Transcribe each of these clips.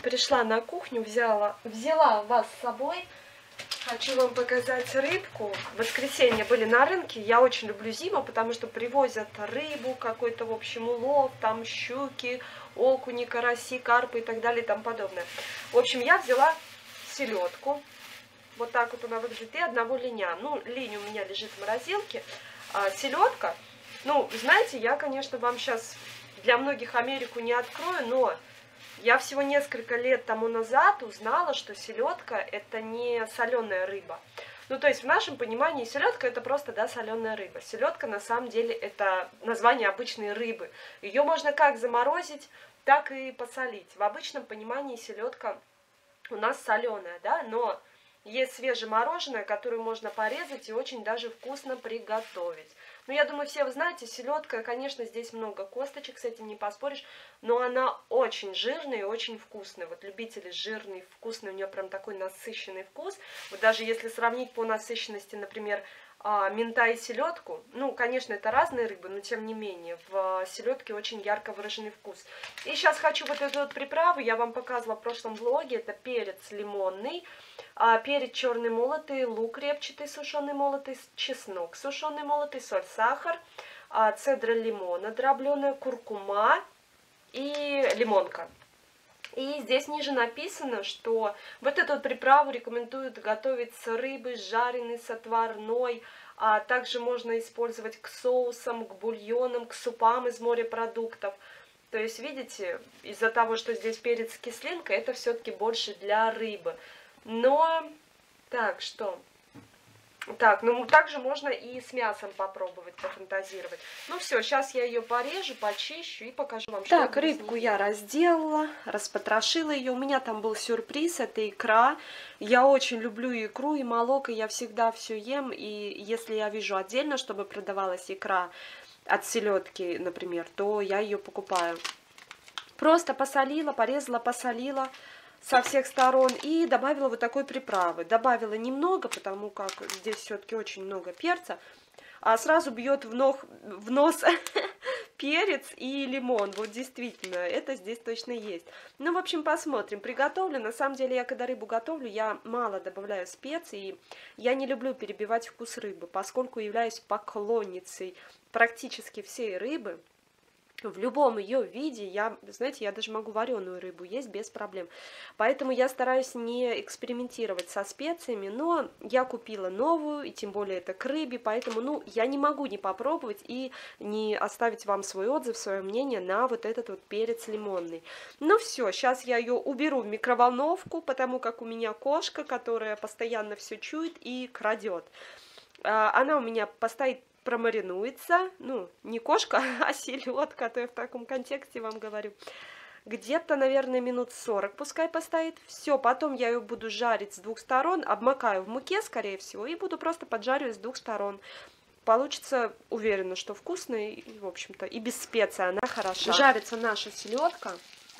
Пришла на кухню, взяла вас с собой. Хочу вам показать рыбку. В воскресенье были на рынке. Я очень люблю зиму, потому что привозят рыбу, какой-то, в общем, улов, там щуки, окуни, караси, карпы и так далее и тому подобное. В общем, я взяла селедку. Вот так вот она выглядит. И одного линя. Ну, линь у меня лежит в морозилке. А селедка, ну, знаете, я, конечно, вам сейчас для многих Америку не открою, но я всего несколько лет тому назад узнала, что селедка это не соленая рыба. Ну, то есть в нашем понимании селедка это просто, да, соленая рыба. Селедка на самом деле это название обычной рыбы. Ее можно как заморозить, так и посолить. В обычном понимании селедка у нас соленая, да, но есть свежемороженое, которую можно порезать и очень даже вкусно приготовить. Ну, я думаю, все вы знаете, селедка, конечно, здесь много косточек, с этим не поспоришь, но она очень жирная и очень вкусная. Вот любители жирный, вкусный, у нее прям такой насыщенный вкус. Вот даже если сравнить по насыщенности, например, минта и селедку, ну, конечно, это разные рыбы, но тем не менее, в селедке очень ярко выраженный вкус. И сейчас хочу вот эту вот приправу, я вам показывала в прошлом влоге, это перец лимонный, перец черный молотый, лук репчатый сушеный молотый, чеснок сушеный молотый, соль, сахар, цедра лимона дробленая, куркума и лимонка. И здесь ниже написано, что вот эту вот приправу рекомендуют готовить с рыбой, жареной, с отварной. А также можно использовать к соусам, к бульонам, к супам из морепродуктов. То есть, видите, из-за того, что здесь перец с кислинкой, это все-таки больше для рыбы. Но, так, что... Так, ну также можно и с мясом попробовать, пофантазировать. Ну все, сейчас я ее порежу, почищу и покажу вам, что. Так, рыбку я разделала, распотрошила ее. У меня там был сюрприз, это икра. Я очень люблю икру и молоко, я всегда все ем. И если я вижу отдельно, чтобы продавалась икра от селедки, например, то я ее покупаю. Просто посолила, порезала, посолила со всех сторон и добавила вот такой приправы. Добавила немного, потому как здесь все-таки очень много перца. А сразу бьет в нос перец и лимон. Вот действительно, это здесь точно есть. Ну, в общем, посмотрим. Приготовлю. На самом деле, я когда рыбу готовлю, я мало добавляю специй. И я не люблю перебивать вкус рыбы, поскольку являюсь поклонницей практически всей рыбы. В любом ее виде, знаете, я даже могу вареную рыбу есть без проблем. Поэтому я стараюсь не экспериментировать со специями, но я купила новую, и тем более это к рыбе, поэтому, ну, я не могу не попробовать и не оставить вам свой отзыв, свое мнение на вот этот вот перец лимонный. Ну все, сейчас я ее уберу в микроволновку, потому как у меня кошка, которая постоянно все чует и крадет. Она у меня постоит, промаринуется, ну, не кошка, а селедка, то я в таком контексте вам говорю. Где-то, наверное, минут 40 пускай постоит. Все, потом я ее буду жарить с двух сторон, обмакаю в муке, скорее всего, и буду просто поджаривать с двух сторон. Получится, уверена, что вкусно, и, в общем-то, и без специй она хороша. Жарится наша селедка.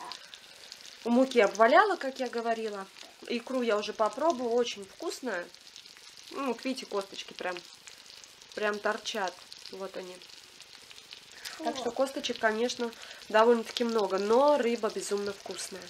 В муке обваляла, как я говорила. Икру я уже попробовала, очень вкусная. Ну, видите, косточки прям торчат. Вот они. Так что косточек, конечно, довольно-таки много, но рыба безумно вкусная.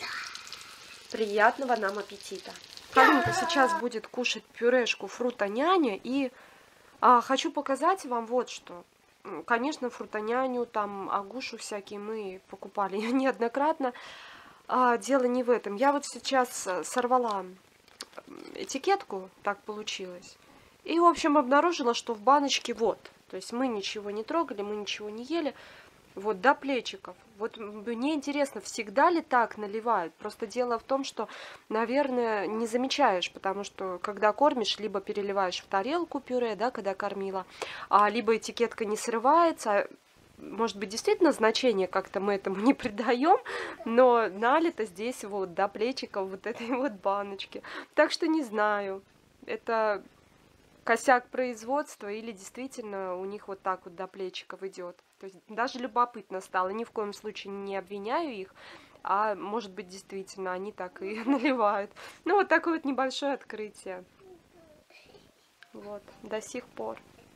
Приятного нам аппетита. Полинка сейчас будет кушать пюрешку фрутоняня. И хочу показать вам вот что. Конечно, фрутоняню, там агушу всякие мы покупали неоднократно. Дело не в этом. Я вот сейчас сорвала этикетку, так получилось. И, в общем, обнаружила, что в баночке вот, то есть мы ничего не трогали, мы ничего не ели, вот до плечиков. Вот мне интересно, всегда ли так наливают? Просто дело в том, что, наверное, не замечаешь, потому что, когда кормишь, либо переливаешь в тарелку пюре, да, когда кормила, либо этикетка не срывается. Может быть, действительно значение как-то мы этому не придаем, но налито здесь вот до плечиков вот этой вот баночки. Так что не знаю, это косяк производства или действительно у них вот так вот до плечиков идет. То есть даже любопытно стало. Ни в коем случае не обвиняю их, а может быть действительно они так и наливают. Ну вот такое вот небольшое открытие. Вот, до сих пор.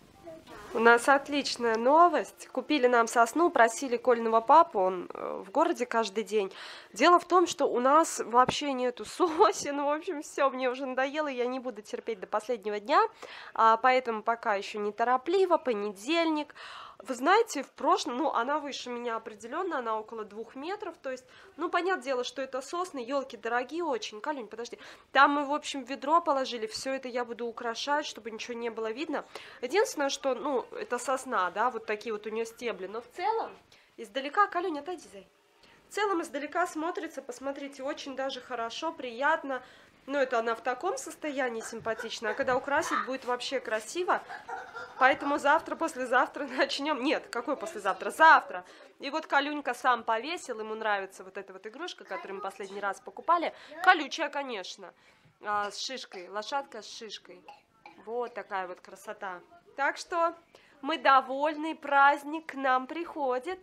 У нас отличная новость. Купили нам сосну, просили Кольного папу, он в городе каждый день. Дело в том, что у нас вообще нету сосен, в общем, все, мне уже надоело, я не буду терпеть до последнего дня, поэтому пока еще неторопливо, понедельник. Вы знаете, в прошлом, ну, она выше меня определенно, она около 2 метров, то есть, ну, понятное дело, что это сосны, елки дорогие очень. Калюнь, подожди, там мы, в общем, ведро положили, все это я буду украшать, чтобы ничего не было видно. Единственное, что, ну, это сосна, да, вот такие вот у нее стебли, но в целом, издалека, Калюнь, отойди, зай. В целом, издалека смотрится, посмотрите, очень даже хорошо, приятно. Ну, это она в таком состоянии симпатична, а когда украсить, будет вообще красиво. Поэтому завтра, послезавтра начнем. Нет, какой послезавтра? Завтра. И вот Калюнька сам повесил, ему нравится вот эта вот игрушка, которую мы последний раз покупали. Колючая, конечно, с шишкой, лошадка с шишкой. Вот такая вот красота. Так что мы довольны, праздник к нам приходит.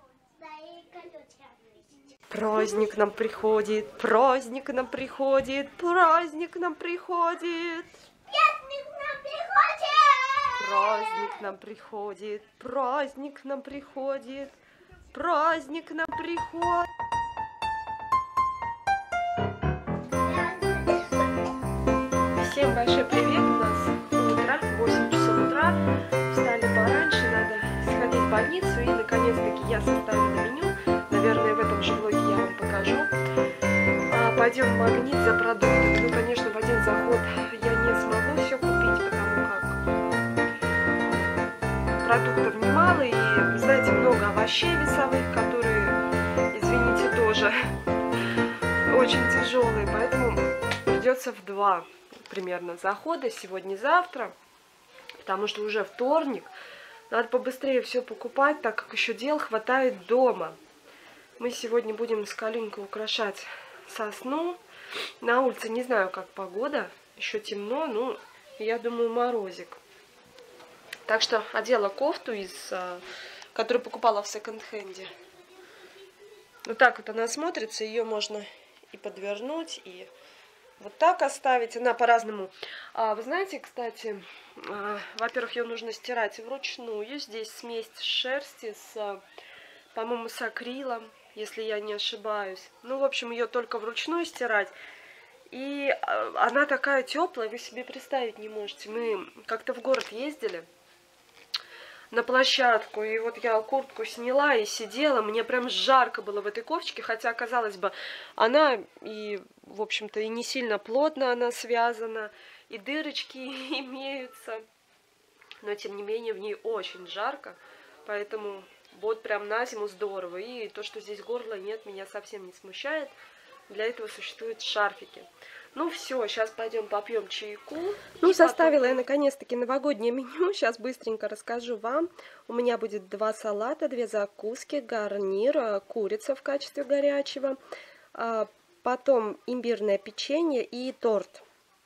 Праздник нам приходит, праздник нам приходит, праздник нам приходит. Праздник нам приходит, праздник нам приходит, праздник нам приходит. Всем большой привет, у нас утро, 8 часов утра, встали пораньше, надо сходить в больницу, и наконец-таки я составила меню, наверное, в этом же влоге я вам покажу. Пойдем в Магнит за продуктами, ну, конечно, в один заход я не смогу все купить, потому как продуктов немало, и, знаете, много овощей весовых, которые, извините, тоже очень тяжелые, поэтому придется в 2 примерно захода, сегодня-завтра, потому что уже вторник, надо побыстрее все покупать, так как еще дел хватает дома. Мы сегодня будем с Калюнькой украшать сосну. На улице не знаю, как погода, еще темно, ну, я думаю, морозик. Так что одела кофту, которую покупала в секонд-хенде. Вот так вот она смотрится, ее можно и подвернуть, и вот так оставить. Она по-разному. Вы знаете, кстати, во-первых, ее нужно стирать вручную. Здесь смесь шерсти с, по-моему, с акрилом, если я не ошибаюсь. Ну, в общем, ее только вручную стирать. И она такая теплая, вы себе представить не можете. Мы как-то в город ездили на площадку, и вот я куртку сняла и сидела, мне прям жарко было в этой кофточке, хотя, казалось бы, она и, в общем-то, и не сильно плотно она связана, и дырочки имеются, но, тем не менее, в ней очень жарко, поэтому вот прям на зиму здорово, и то, что здесь горла нет, меня совсем не смущает, для этого существуют шарфики. Ну все, сейчас пойдем попьем чайку. Ну, составила я наконец-таки новогоднее меню. Сейчас быстренько расскажу вам. У меня будет 2 салата, 2 закуски, гарнир, курица в качестве горячего, потом имбирное печенье и торт.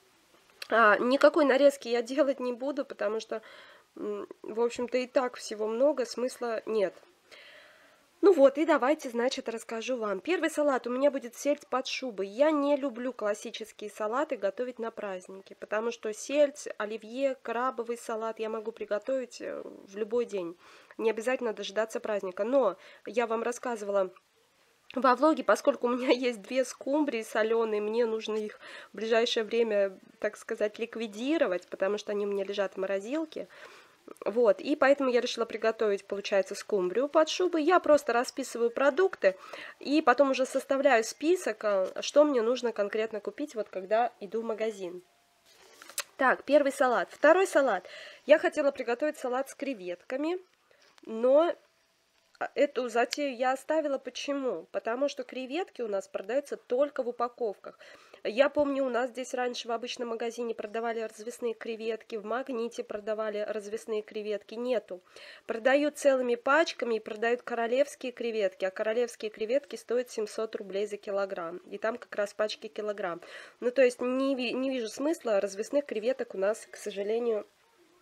Никакой нарезки я делать не буду, потому что, в общем-то, и так всего много, смысла нет. Ну вот, и давайте, значит, расскажу вам. Первый салат у меня будет сельдь под шубой. Я не люблю классические салаты готовить на праздники, потому что сельдь, оливье, крабовый салат я могу приготовить в любой день. Не обязательно дожидаться праздника. Но я вам рассказывала во влоге, поскольку у меня есть 2 скумбрии соленые, мне нужно их в ближайшее время, так сказать, ликвидировать, потому что они у меня лежат в морозилке. Вот, и поэтому я решила приготовить, получается, скумбрию под шубой. Я просто расписываю продукты и потом уже составляю список, что мне нужно конкретно купить, вот когда иду в магазин. Так, первый салат. Второй салат. Я хотела приготовить салат с креветками, но эту затею я оставила. Почему? Потому что креветки у нас продаются только в упаковках. Я помню, у нас здесь раньше в обычном магазине продавали развесные креветки, в Магните продавали развесные креветки, нету. Продают целыми пачками и продают королевские креветки, а королевские креветки стоят 700 рублей за килограмм, и там как раз пачки килограмм. Ну, то есть не вижу смысла, развесных креветок у нас, к сожалению,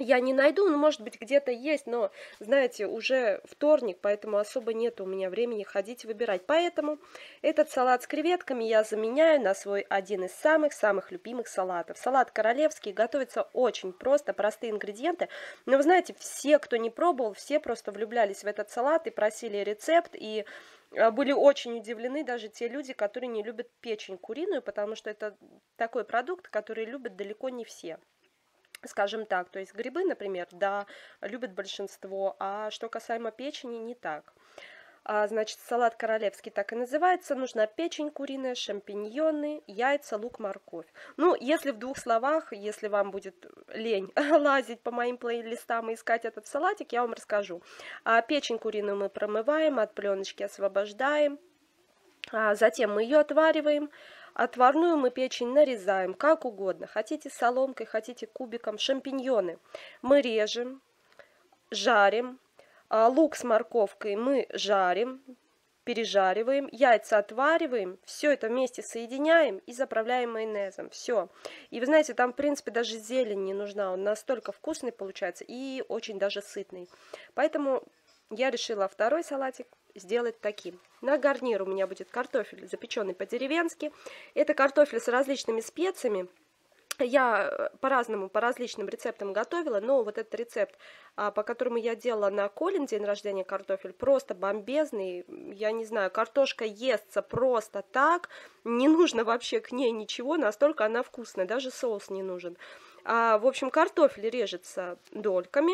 я не найду, ну, может быть, где-то есть, но, знаете, уже вторник, поэтому особо нет у меня времени ходить выбирать. Поэтому этот салат с креветками я заменяю на свой один из самых-самых любимых салатов. Салат королевский готовится очень просто, простые ингредиенты. Но вы знаете, все, кто не пробовал, все просто влюблялись в этот салат и просили рецепт, и были очень удивлены даже те люди, которые не любят печень куриную, потому что это такой продукт, который любят далеко не все. Скажем так, то есть грибы, например, да, любят большинство, а что касаемо печени, не так. Значит, салат королевский так и называется. Нужна печень куриная, шампиньоны, яйца, лук, морковь. Ну, если в двух словах, если вам будет лень лазить по моим плейлистам и искать этот салатик, я вам расскажу. Печень куриную мы промываем, от пленочки освобождаем. Затем мы ее отвариваем. Отварную мы печень нарезаем как угодно. Хотите соломкой, хотите кубиком. Шампиньоны мы режем, жарим. Лук с морковкой мы жарим, пережариваем. Яйца отвариваем. Все это вместе соединяем и заправляем майонезом. Все. И вы знаете, там в принципе даже зелень не нужна. Он настолько вкусный получается и очень даже сытный. Поэтому я решила второй салатик сделать таким. На гарнир у меня будет картофель, запеченный по-деревенски. Это картофель с различными специями. Я по-разному, по различным рецептам готовила, но вот этот рецепт, по которому я делала на Колин день рождения картофель, просто бомбезный. Я не знаю, картошка естся просто так, не нужно вообще к ней ничего, настолько она вкусная, даже соус не нужен. В общем, картофель режется дольками.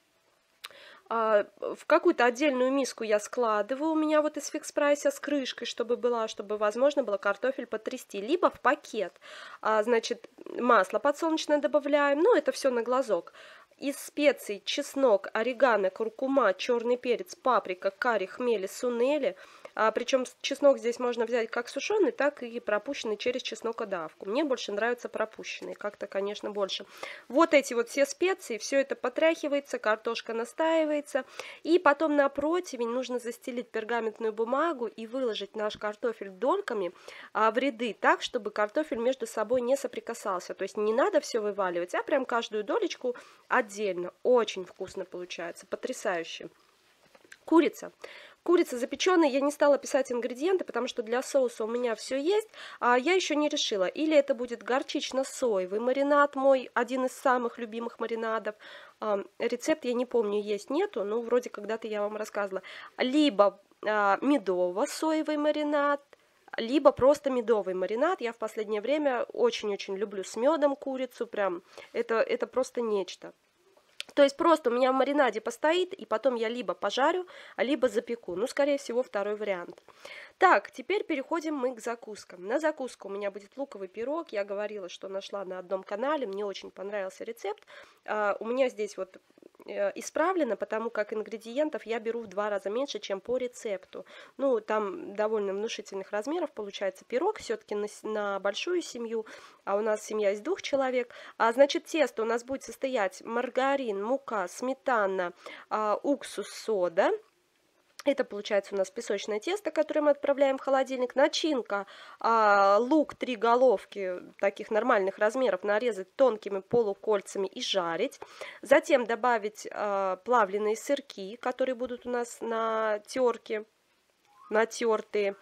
В какую-то отдельную миску я складываю, у меня вот из фикс-прайса с крышкой, чтобы возможно было картофель потрясти, либо в пакет. Значит, масло подсолнечное добавляем, ну, это все на глазок. Из специй чеснок, орегано, куркума, черный перец, паприка, карри, хмели, сунели. Причем чеснок здесь можно взять как сушеный, так и пропущенный через чеснокодавку. Мне больше нравится пропущенный, как-то, конечно, больше. Вот эти вот все специи, все это потряхивается, картошка настаивается. И потом на противень нужно застелить пергаментную бумагу и выложить наш картофель дольками в ряды так, чтобы картофель между собой не соприкасался. То есть не надо все вываливать, а прям каждую долечку отдельно. Очень вкусно получается, потрясающе. Курица. Курица запеченная, я не стала писать ингредиенты, потому что для соуса у меня все есть, а я еще не решила. Или это будет горчично-соевый маринад мой, один из самых любимых маринадов. Рецепт я не помню, есть, нету, но вроде когда-то я вам рассказывала. Либо медово-соевый маринад, либо просто медовый маринад. Я в последнее время очень-очень люблю с медом курицу, прям это просто нечто. То есть просто у меня в маринаде постоит, и потом я либо пожарю, либо запеку. Ну, скорее всего, второй вариант. Так, теперь переходим мы к закускам. На закуску у меня будет луковый пирог. Я говорила, что нашла на одном канале, мне очень понравился рецепт. У меня здесь вот исправлено, потому как ингредиентов я беру в 2 раза меньше, чем по рецепту. Ну, там довольно внушительных размеров получается пирог, все-таки на большую семью, а у нас семья из 2 человек. Значит, тесто у нас будет состоять маргарин, мука, сметана, уксус, сода. Это получается у нас песочное тесто, которое мы отправляем в холодильник. Начинка, лук 3 головки таких нормальных размеров нарезать тонкими полукольцами и жарить. Затем добавить плавленые сырки, которые будут у нас на терке, натертые.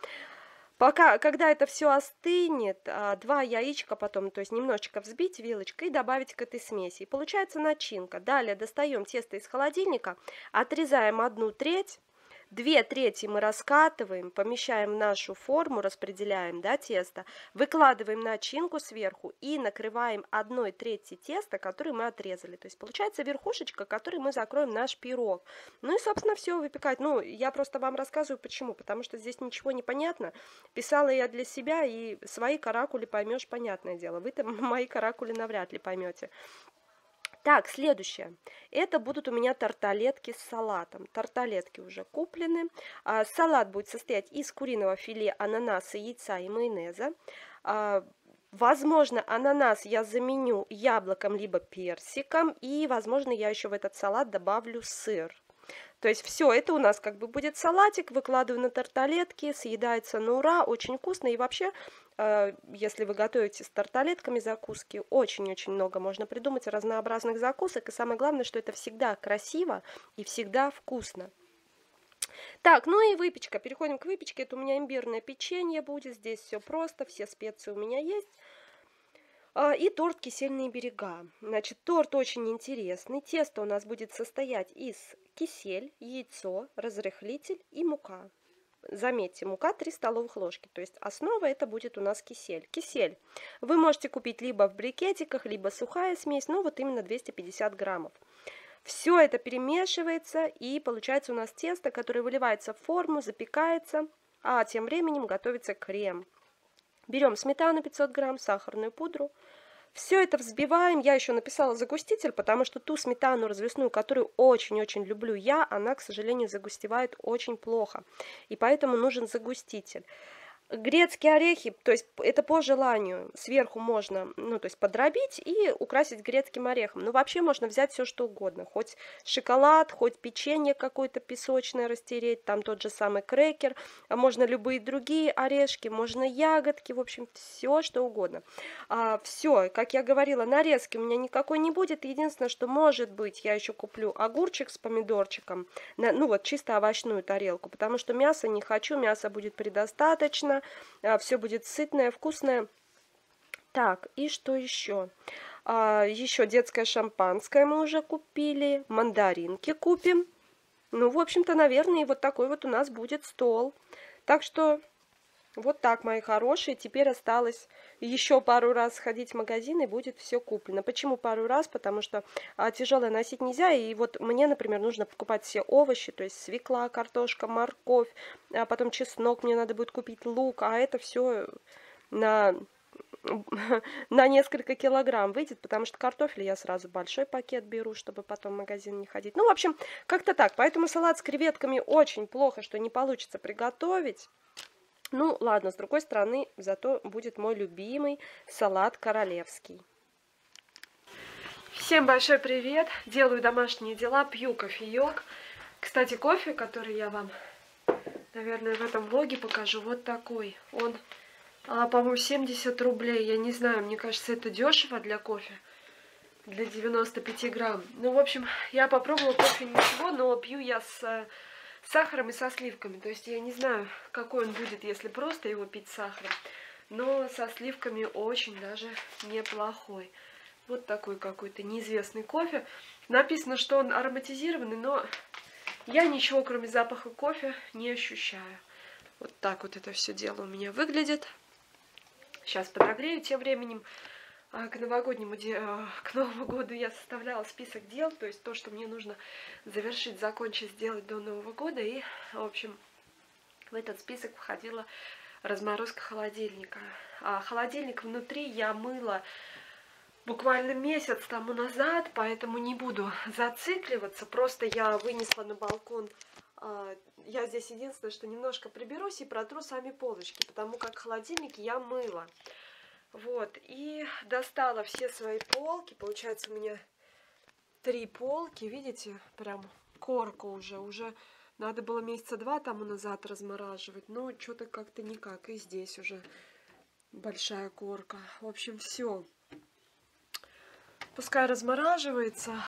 Когда это все остынет, 2 яичка потом, то есть немножечко взбить вилочкой и добавить к этой смеси. И получается начинка. Далее достаем тесто из холодильника, отрезаем 1/3. 2/3 мы раскатываем, помещаем в нашу форму, распределяем, да, тесто, выкладываем начинку сверху и накрываем 1/3 теста, который мы отрезали. То есть получается верхушечка, которой мы закроем наш пирог. Ну и, собственно, все выпекать. Ну, я просто вам рассказываю, почему. Потому что здесь ничего не понятно. Писала я для себя, и свои каракули поймешь, понятное дело. Вы-то мои каракули навряд ли поймете. Так, следующее. Это будут у меня тарталетки с салатом. Тарталетки уже куплены. Салат будет состоять из куриного филе, ананаса, яйца и майонеза. Возможно, ананас я заменю яблоком либо персиком. И, возможно, я еще в этот салат добавлю сыр. То есть все это у нас как бы будет салатик, выкладываю на тарталетки, съедается на ура, очень вкусно. И вообще, если вы готовите с тарталетками закуски, очень-очень много можно придумать разнообразных закусок. И самое главное, что это всегда красиво и всегда вкусно. Так, ну и выпечка. Переходим к выпечке. Это у меня имбирное печенье будет. Здесь все просто, все специи у меня есть. И торт «Кисельные берега». Значит, торт очень интересный. Тесто у нас будет состоять из кисель, яйцо, разрыхлитель и мука. Заметьте, мука 3 столовых ложки. То есть основа это будет у нас кисель. Кисель вы можете купить либо в брикетиках, либо сухая смесь, но вот именно 250 граммов. Все это перемешивается, и получается у нас тесто, которое выливается в форму, запекается, а тем временем готовится крем. Берем сметану 500 грамм, сахарную пудру. Все это взбиваем. Я еще написала загуститель, потому что ту сметану развесную, которую очень-очень люблю я, она, к сожалению, загустевает очень плохо. И поэтому нужен загуститель. Грецкие орехи, то есть это по желанию, сверху можно, ну, то есть подробить и украсить грецким орехом. Но вообще можно взять все что угодно, хоть шоколад, хоть печенье какое-то песочное растереть, там тот же самый крекер, а можно любые другие орешки, можно ягодки, в общем, все что угодно. Все, как я говорила, нарезки у меня никакой не будет, единственное, что может быть, я еще куплю огурчик с помидорчиком, ну вот чисто овощную тарелку, потому что мяса не хочу, мяса будет предостаточно. Все будет сытное, вкусное. Так, и что еще? Еще детское шампанское мы уже купили. Мандаринки купим. Ну, в общем-то, наверное, и вот такой вот у нас будет стол. Так что вот так, мои хорошие. Теперь осталось еще пару раз сходить в магазин, и будет все куплено. Почему пару раз? Потому что тяжелое носить нельзя. И вот мне, например, нужно покупать все овощи, то есть свекла, картошка, морковь, а потом чеснок, мне надо будет купить лук, а это все на несколько килограмм выйдет, потому что картофель я сразу большой пакет беру, чтобы потом в магазин не ходить. Ну, в общем, как-то так. Поэтому салат с креветками очень плохо, что не получится приготовить. Ну, ладно, с другой стороны, зато будет мой любимый салат королевский. Всем большой привет! Делаю домашние дела, пью кофеек. Кстати, кофе, который я вам, наверное, в этом влоге покажу, вот такой. Он, по-моему, 70 рублей. Я не знаю, мне кажется, это дешево для кофе. Для 95 грамм. Ну, в общем, я попробовала кофе ничего, но пью я с сахаром и со сливками. То есть я не знаю, какой он будет, если просто его пить с сахаром. Но со сливками очень даже неплохой. Вот такой какой-то неизвестный кофе. Написано, что он ароматизированный, но я ничего, кроме запаха кофе, не ощущаю. Вот так вот это все дело у меня выглядит. Сейчас подогрею. Тем временем к Новому году я составляла список дел, то есть то, что мне нужно завершить, закончить, сделать до Нового года. И, в общем, в этот список входила разморозка холодильника. Холодильник внутри я мыла буквально месяц тому назад, поэтому не буду зацикливаться. Просто я вынесла на балкон. Я здесь единственное, что немножко приберусь и протру сами полочки, потому как холодильник я мыла. Вот, и достала все свои полки. Получается, у меня 3 полки, видите, прям корка уже надо было месяца 2 тому назад размораживать, но что-то как-то никак, и здесь уже большая корка. В общем, все. Пускай размораживается,